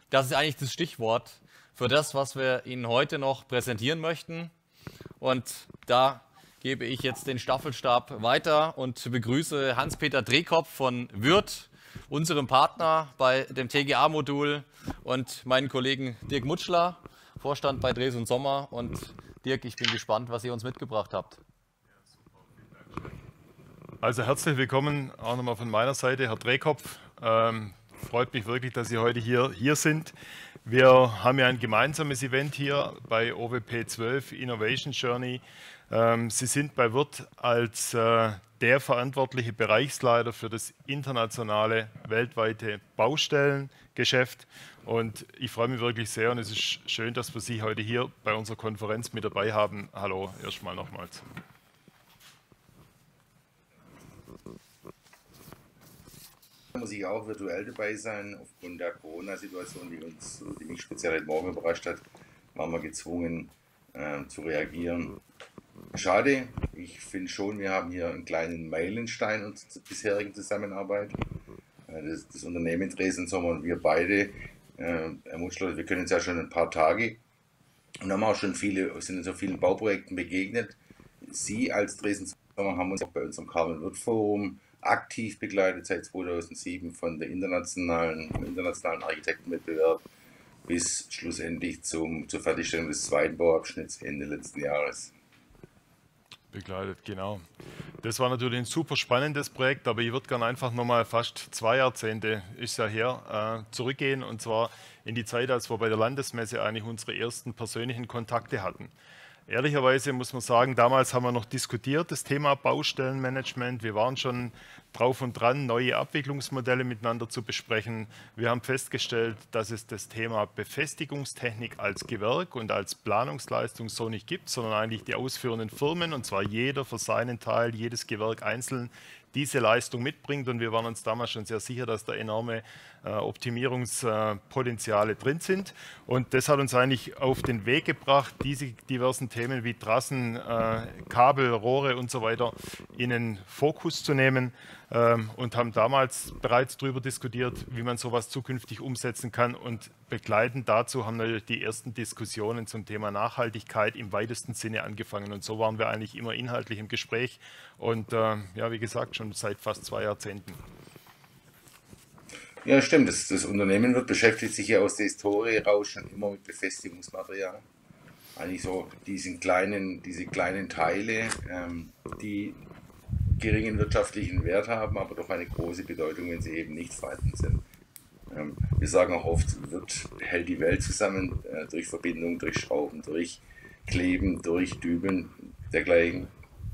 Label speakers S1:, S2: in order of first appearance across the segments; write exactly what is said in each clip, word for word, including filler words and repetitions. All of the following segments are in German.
S1: Das ist eigentlich das Stichwort für das, was wir Ihnen heute noch präsentieren möchten. Und da gebe ich jetzt den Staffelstab weiter und begrüße Hans-Peter Drehkopf von Würth, unserem Partner bei dem T G A-Modul, und meinen Kollegen Dirk Mutschler, Vorstand bei Dres und Sommer. Und Dirk, ich bin gespannt, was ihr uns mitgebracht habt.
S2: Also herzlich willkommen auch nochmal von meiner Seite, Herr Drehkopf. Ähm, freut mich wirklich, dass Sie heute hier, hier sind. Wir haben ja ein gemeinsames Event hier bei O W P zwölf Innovation Journey. Ähm, Sie sind bei Würth als äh, der verantwortliche Bereichsleiter für das internationale, weltweite Baustellengeschäft. Und ich freue mich wirklich sehr und es ist schön, dass wir Sie heute hier bei unserer Konferenz mit dabei haben. Hallo, erstmal nochmals.
S3: Muss ich auch virtuell dabei sein. Aufgrund der Corona-Situation, die uns, die mich speziell heute Morgen überrascht hat, waren wir gezwungen äh, zu reagieren. Schade, ich finde schon, wir haben hier einen kleinen Meilenstein unserer bisherigen Zusammenarbeit. Äh, das, das Unternehmen Dres und Sommer und wir beide, äh, Herr Mutschler, wir können uns ja schon ein paar Tage und haben auch schon viele, sind in so vielen Bauprojekten begegnet. Sie als Dres und Sommer haben uns auch bei unserem Karl-Würth-Forum aktiv begleitet seit zweitausendsieben von der internationalen, vom internationalen Architektenwettbewerb bis schlussendlich zum, zur Fertigstellung des zweiten Bauabschnitts Ende letzten Jahres.
S2: Begleitet, genau. Das war natürlich ein super spannendes Projekt, aber ich würde gerne einfach nochmal fast zwei Jahrzehnte ist ja her, äh, zurückgehen, und zwar in die Zeit, als wir bei der Landesmesse eigentlich unsere ersten persönlichen Kontakte hatten. Ehrlicherweise muss man sagen, damals haben wir noch diskutiert, das Thema Baustellenmanagement. Wir waren schon drauf und dran, neue Abwicklungsmodelle miteinander zu besprechen. Wir haben festgestellt, dass es das Thema Befestigungstechnik als Gewerk und als Planungsleistung so nicht gibt, sondern eigentlich die ausführenden Firmen, und zwar jeder für seinen Teil, jedes Gewerk einzeln, diese Leistung mitbringt. Und wir waren uns damals schon sehr sicher, dass da enorme äh, Optimierungspotenziale äh, drin sind. Und das hat uns eigentlich auf den Weg gebracht, diese diversen Themen wie Trassen, äh, Kabel, Rohre und so weiter in den Fokus zu nehmen. Ähm, und haben damals bereits darüber diskutiert, wie man sowas zukünftig umsetzen kann. Und begleitend dazu haben natürlich die ersten Diskussionen zum Thema Nachhaltigkeit im weitesten Sinne angefangen. Und so waren wir eigentlich immer inhaltlich im Gespräch. Und äh, ja, wie gesagt, schon seit fast zwei Jahrzehnten.
S3: Ja, stimmt. Das, das Unternehmen wird beschäftigt sich ja aus der Historie raus schon immer mit Befestigungsmaterial. Eigentlich so diesen kleinen, diese kleinen Teile, ähm, die geringen wirtschaftlichen Wert haben, aber doch eine große Bedeutung, wenn sie eben nicht vorhanden sind. Ähm, wir sagen auch oft, wird, hält die Welt zusammen äh, durch Verbindung, durch Schrauben, durch Kleben, durch Dübeln, dergleichen.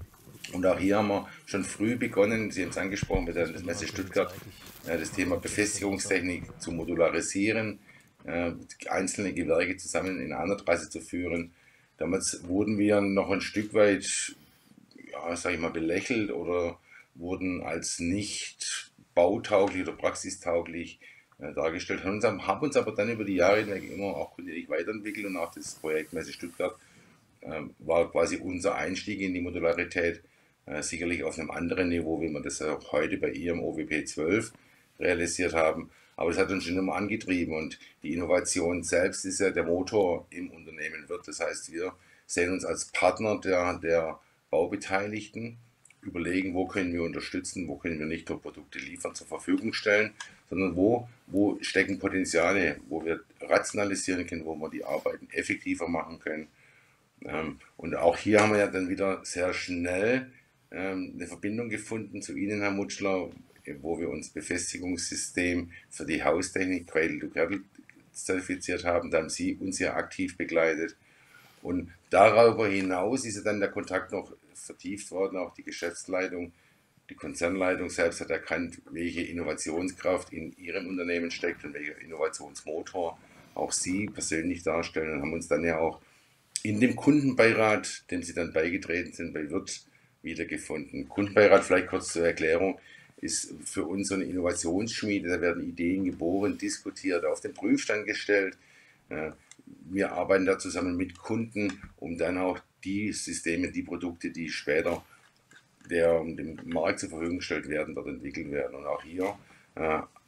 S3: Und auch hier haben wir schon früh begonnen, Sie haben es angesprochen, mit der Messe Stuttgart, äh, das Thema Befestigungstechnik zu modularisieren, äh, einzelne Gewerke zusammen in einer Trasse zu führen. Damals wurden wir noch ein Stück weit, ja, sag ich mal, belächelt oder wurden als nicht bautauglich oder praxistauglich äh, dargestellt, haben uns, haben uns aber dann über die Jahre hinweg immer auch kontinuierlich weiterentwickelt, und auch das Projekt Messe Stuttgart äh, war quasi unser Einstieg in die Modularität, äh, sicherlich auf einem anderen Niveau, wie wir das auch heute bei Ihrem O W P zwölf realisiert haben. Aber es hat uns schon immer angetrieben, und die Innovation selbst ist ja der Motor im Unternehmen Würth. Das heißt, wir sehen uns als Partner der, der Baubeteiligten, überlegen, wo können wir unterstützen, wo können wir nicht nur Produkte liefern, zur Verfügung stellen, sondern wo, wo stecken Potenziale, wo wir rationalisieren können, wo wir die Arbeiten effektiver machen können. Ähm, und auch hier haben wir ja dann wieder sehr schnell ähm, eine Verbindung gefunden zu Ihnen, Herr Mutschler, wo wir uns Befestigungssystem für die Haustechnik Cradle to Cradle zertifiziert haben. Da haben Sie uns ja aktiv begleitet. Und darüber hinaus ist ja dann der Kontakt noch vertieft worden, auch die Geschäftsleitung, die Konzernleitung selbst hat erkannt, welche Innovationskraft in ihrem Unternehmen steckt und welcher Innovationsmotor auch Sie persönlich darstellen, und haben uns dann ja auch in dem Kundenbeirat, dem Sie dann beigetreten sind, bei Würth wiedergefunden. Kundenbeirat, vielleicht kurz zur Erklärung, ist für uns so eine Innovationsschmiede. Da werden Ideen geboren, diskutiert, auf den Prüfstand gestellt. Wir arbeiten da zusammen mit Kunden, um dann auch die Systeme, die Produkte, die später der, dem Markt zur Verfügung gestellt werden, dort entwickelt werden. Und auch hier äh,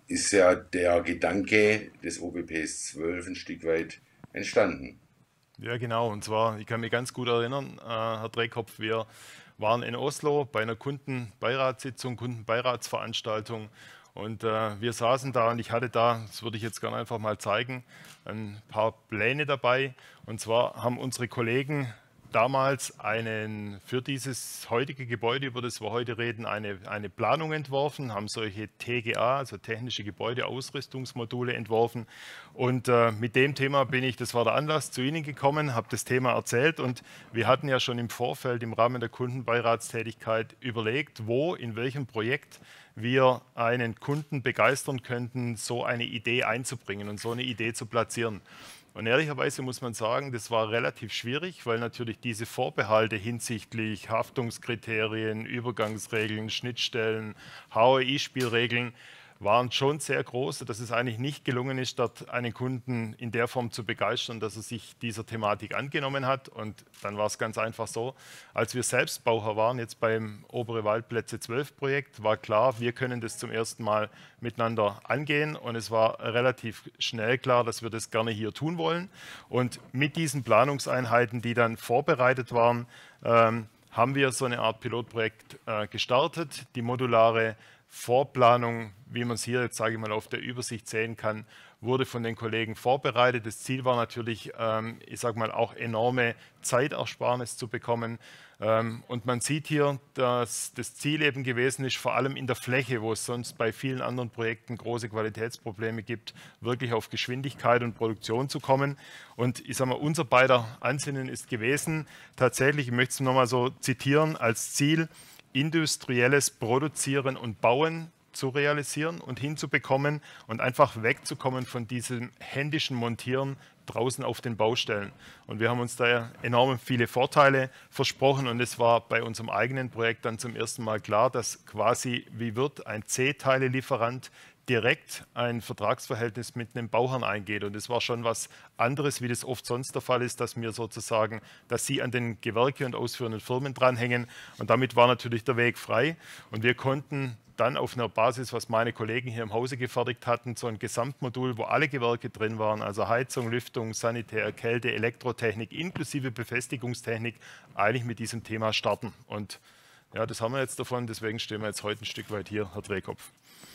S3: ist ja der Gedanke des O B P S zwölf ein Stück weit entstanden.
S2: Ja, genau. Und zwar, ich kann mich ganz gut erinnern, äh, Herr Dreekopf, wir waren in Oslo bei einer Kundenbeiratssitzung, Kundenbeiratsveranstaltung. Und äh, wir saßen da und ich hatte da, das würde ich jetzt gerne einfach mal zeigen, ein paar Pläne dabei. Und zwar haben unsere Kollegen damals einen, für dieses heutige Gebäude, über das wir heute reden, eine, eine Planung entworfen, haben solche T G A, also technische Gebäudeausrüstungsmodule entworfen. Und äh, mit dem Thema bin ich, das war der Anlass, zu Ihnen gekommen, habe das Thema erzählt und wir hatten ja schon im Vorfeld im Rahmen der Kundenbeiratstätigkeit überlegt, wo, in welchem Projekt wir einen Kunden begeistern könnten, so eine Idee einzubringen und so eine Idee zu platzieren. Und ehrlicherweise muss man sagen, das war relativ schwierig, weil natürlich diese Vorbehalte hinsichtlich Haftungskriterien, Übergangsregeln, Schnittstellen, H O I-Spielregeln waren schon sehr groß, dass es eigentlich nicht gelungen ist, dort einen Kunden in der Form zu begeistern, dass er sich dieser Thematik angenommen hat. Und dann war es ganz einfach so, als wir selbst Bauherr waren, jetzt beim Obere Waldplätze zwölf Projekt, war klar, wir können das zum ersten Mal miteinander angehen. Und es war relativ schnell klar, dass wir das gerne hier tun wollen. Und mit diesen Planungseinheiten, die dann vorbereitet waren, ähm, haben wir so eine Art Pilotprojekt äh, gestartet, die modulare Vorplanung, wie man es hier jetzt, sage ich mal, auf der Übersicht sehen kann, wurde von den Kollegen vorbereitet. Das Ziel war natürlich, ähm, ich sage mal, auch enorme Zeitersparnis zu bekommen. Ähm, und man sieht hier, dass das Ziel eben gewesen ist, vor allem in der Fläche, wo es sonst bei vielen anderen Projekten große Qualitätsprobleme gibt, wirklich auf Geschwindigkeit und Produktion zu kommen. Und ich sage mal, unser beider Ansinnen ist gewesen, tatsächlich, ich möchte es nochmal so zitieren, als Ziel, industrielles Produzieren und Bauen zu realisieren und hinzubekommen und einfach wegzukommen von diesem händischen Montieren draußen auf den Baustellen. Und wir haben uns da enorm viele Vorteile versprochen und es war bei unserem eigenen Projekt dann zum ersten Mal klar, dass quasi, wie wird ein C-Teile-Lieferant direkt ein Vertragsverhältnis mit einem Bauherrn eingeht. Und das war schon was anderes, wie das oft sonst der Fall ist, dass wir sozusagen, dass sie an den Gewerke und ausführenden Firmen dranhängen. Und damit war natürlich der Weg frei. Und wir konnten dann auf einer Basis, was meine Kollegen hier im Hause gefertigt hatten, so ein Gesamtmodul, wo alle Gewerke drin waren, also Heizung, Lüftung, Sanitär, Kälte, Elektrotechnik inklusive Befestigungstechnik, eigentlich mit diesem Thema starten. Und ja, das haben wir jetzt davon, deswegen stehen wir jetzt heute ein Stück weit hier, Herr Dreekopf.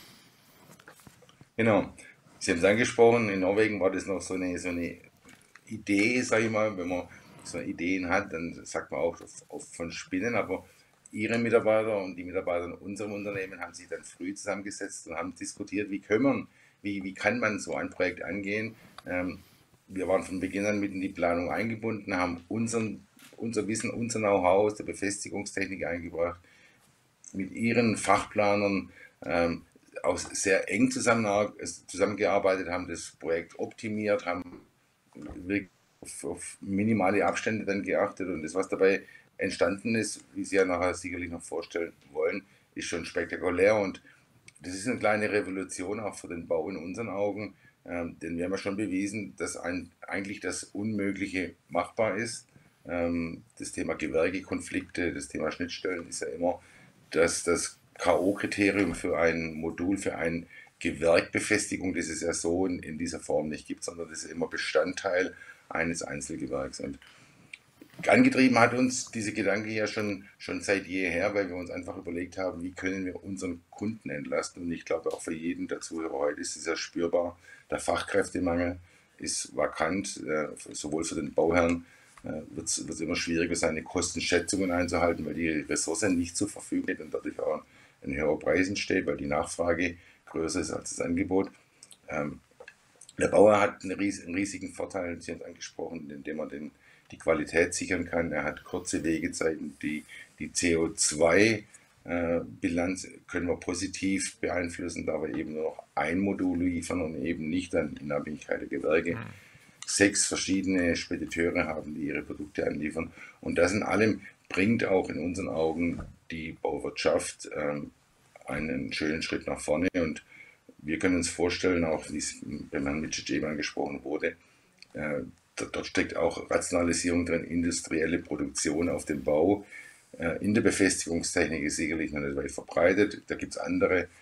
S3: Genau. Sie haben es angesprochen, in Norwegen war das noch so eine, so eine Idee, sage ich mal, wenn man so Ideen hat, dann sagt man auch oft von Spinnen, aber Ihre Mitarbeiter und die Mitarbeiter in unserem Unternehmen haben sich dann früh zusammengesetzt und haben diskutiert, wie können man, wie, wie kann man so ein Projekt angehen. Ähm, wir waren von Beginn an mit in die Planung eingebunden, haben unseren, unser Wissen, unser Know-how aus der Befestigungstechnik eingebracht, mit Ihren Fachplanern ähm, auch sehr eng zusammen, zusammengearbeitet, haben das Projekt optimiert, haben wirklich auf, auf minimale Abstände dann geachtet und das, was dabei entstanden ist, wie Sie ja nachher sicherlich noch vorstellen wollen, ist schon spektakulär und das ist eine kleine Revolution auch für den Bau in unseren Augen, ähm, denn wir haben ja schon bewiesen, dass ein, eigentlich das Unmögliche machbar ist. Ähm, das Thema Gewerkekonflikte, das Thema Schnittstellen ist ja immer dass das K O-Kriterium für ein Modul, für eine Gewerkbefestigung, das es ja so in, in dieser Form nicht gibt, sondern das ist immer Bestandteil eines Einzelgewerks. Und angetrieben hat uns diese Gedanke ja schon, schon seit jeher, weil wir uns einfach überlegt haben, wie können wir unseren Kunden entlasten. Und ich glaube auch für jeden der Zuhörer heute ist es ja spürbar, der Fachkräftemangel ist vakant, äh, sowohl für den Bauherrn, wird es immer schwieriger sein, Kostenschätzungen einzuhalten, weil die Ressource nicht zur Verfügung steht und dadurch auch ein höherer Preis entsteht, weil die Nachfrage größer ist als das Angebot. Ähm, der Bauer hat einen, ries einen riesigen Vorteil, Sie haben es angesprochen, indem er den, die Qualität sichern kann. Er hat kurze Wegezeiten, die, die C O zwei Bilanz können wir positiv beeinflussen, da wir eben nur noch ein Modul liefern und eben nicht dann in Abhängigkeit der Gewerke. Mhm. Sechs verschiedene Spediteure haben, die ihre Produkte anliefern. Und das in allem bringt auch in unseren Augen die Bauwirtschaft ähm, einen schönen Schritt nach vorne. Und wir können uns vorstellen, auch wie es beim Herrn Micic eben angesprochen wurde, äh, dort steckt auch Rationalisierung drin, industrielle Produktion auf dem Bau. Äh, in der Befestigungstechnik ist sicherlich noch nicht weit verbreitet. Da gibt es andere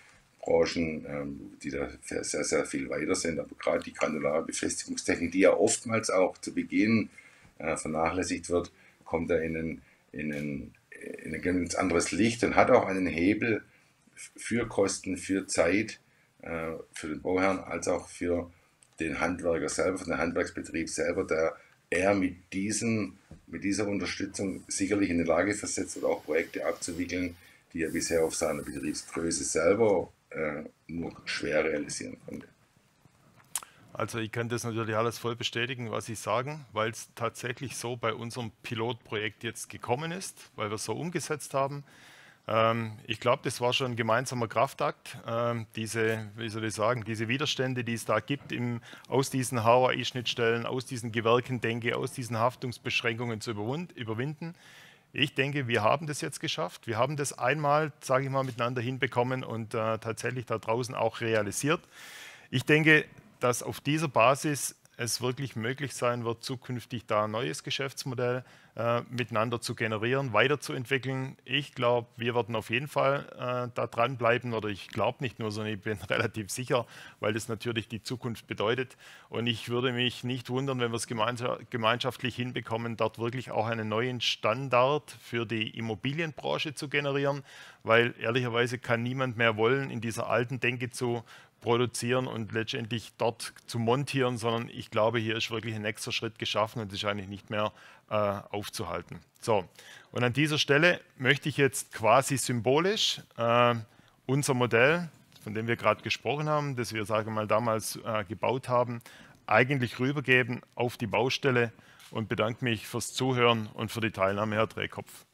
S3: Branchen, ähm, die da sehr, sehr viel weiter sind. Aber gerade die granulare Befestigungstechnik, die ja oftmals auch zu Beginn äh, vernachlässigt wird, kommt da in ein, in, ein, in ein ganz anderes Licht und hat auch einen Hebel für Kosten, für Zeit, äh, für den Bauherrn, als auch für den Handwerker selber, für den Handwerksbetrieb selber, der er mit, diesen, mit dieser Unterstützung sicherlich in die Lage versetzt wird, auch Projekte abzuwickeln, die er bisher auf seiner Betriebsgröße selber äh, nur schwer realisieren konnte.
S2: Also ich kann das natürlich alles voll bestätigen, was Sie sagen, weil es tatsächlich so bei unserem Pilotprojekt jetzt gekommen ist, weil wir es so umgesetzt haben. Ähm, ich glaube, das war schon ein gemeinsamer Kraftakt, ähm, diese, wie soll ich sagen, diese Widerstände, die es da gibt, im, aus diesen H O A I-Schnittstellen, aus diesen Gewerkendenke, aus diesen Haftungsbeschränkungen zu überwinden. Ich denke, wir haben das jetzt geschafft. Wir haben das einmal, sage ich mal, miteinander hinbekommen und äh, tatsächlich da draußen auch realisiert. Ich denke, dass auf dieser Basis es wirklich möglich sein wird, zukünftig da ein neues Geschäftsmodell äh, miteinander zu generieren, weiterzuentwickeln. Ich glaube, wir werden auf jeden Fall äh, da dranbleiben, oder ich glaube nicht nur, sondern ich bin relativ sicher, weil das natürlich die Zukunft bedeutet. Und ich würde mich nicht wundern, wenn wir es gemeinschaftlich hinbekommen, dort wirklich auch einen neuen Standard für die Immobilienbranche zu generieren, weil ehrlicherweise kann niemand mehr wollen, in dieser alten Denke zu produzieren und letztendlich dort zu montieren, sondern ich glaube, hier ist wirklich ein nächster Schritt geschaffen und es ist eigentlich nicht mehr äh, aufzuhalten. So, und an dieser Stelle möchte ich jetzt quasi symbolisch äh, unser Modell, von dem wir gerade gesprochen haben, das wir, sagen wir mal, damals äh, gebaut haben, eigentlich rübergeben auf die Baustelle und bedanke mich fürs Zuhören und für die Teilnahme, Herr Drehkopf.